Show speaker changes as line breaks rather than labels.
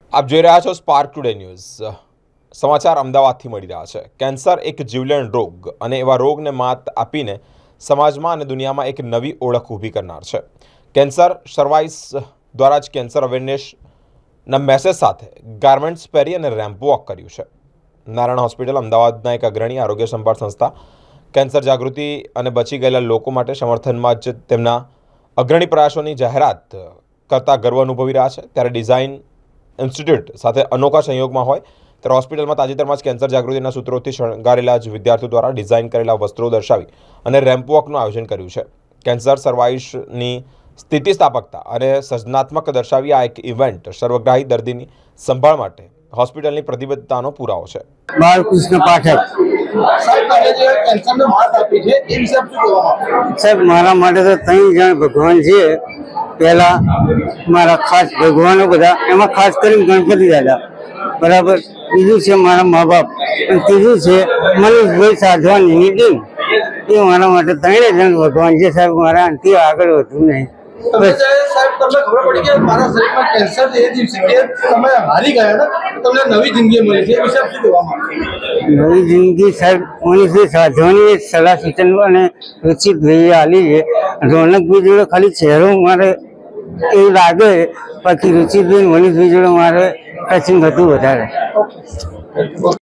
આપ જોઈ રહ્યા છો સ્પાર્ક ટુડે ન્યૂઝ। સમાચાર અમદાવાદથી મળી રહ્યા છે। કેન્સર એક જીવલેણ રોગ અને એવા રોગને માત આપીને સમાજમાં અને દુનિયામાં એક નવી ઓળખ ઊભી કરનાર છે। કેન્સર સર્વાઇસ દ્વારા જ કેન્સર અવેરનેસના મેસેજ સાથે ગાર્મેન્ટ્સ પહેરી અને રેમ્પ વોક કર્યું છે। નારાયણ હોસ્પિટલ અમદાવાદના એક અગ્રણી આરોગ્ય સંભાળ સંસ્થા કેન્સર જાગૃતિ અને બચી ગયેલા લોકો માટે સમર્થનમાં જ તેમના અગ્રણી પ્રયાસોની જાહેરાત કરતા ગર્વ અનુભવી રહ્યા છે। ત્યારે ડિઝાઇન ઇન્સ્ટિટ્યૂટ સાથે અનોખા સંયોગમાં હોય ત્યારે હોસ્પિટલમાં તાજેતરમાં જ કેન્સર જાગૃતિના સૂત્રોથી શણગારેલા જ વિદ્યાર્થીઓ દ્વારા ડિઝાઇન કરેલા વસ્ત્રો દર્શાવી અને રેમ્પ વોકનું આયોજન કર્યું છે। કેન્સર સર્વાઇસની સ્થિતિસ્થાપકતા અને સર્જનાત્મક દર્શાવી આ એક ઇવેન્ટ સર્વગ્રાહી દર્દીની સંભાળ માટે હોસ્પિટલની પ્રતિબદ્ધતાનો પુરાવો છે।
બાલકૃષ્ણ પાઠક સાહેબ, મારા માટે તો 3 જણ ભગવાન છે। પહેલા મારા ખાસ ભગવાનો બધા, એમાં ખાસ કરીને ગણપતિ દાદા, બરાબર। બીજું છે મારા મા બાપ, અને ત્રીજું છે મનીષભાઈ સાધવાની ટીમ। એ મારા માટે 3 જણ ભગવાન છે સાહેબ। મારા આનાથી આગળ વધવું નહીં।
સાહેબ, તમને ખબર પડી કે મારા શરીરમાં કેન્સર એ દિવસે કે તમે હારી ગયા ને, તમને નવી જિંદગી મળી છે, એ વિશે શું કહેવા માંગો?
નવી જિંદગી સાહેબ મનીષભાઈ સાધવાની સલાહ સૂચન અને રુચિતભાઈએ આલી છે। રોનકભાઈ જોડે ખાલી ચહેરો મારે એવું લાગે, બાકી રુચિતભાઈ મનીષભાઈ જોડે મારે ટચિંગ હતું વધારે।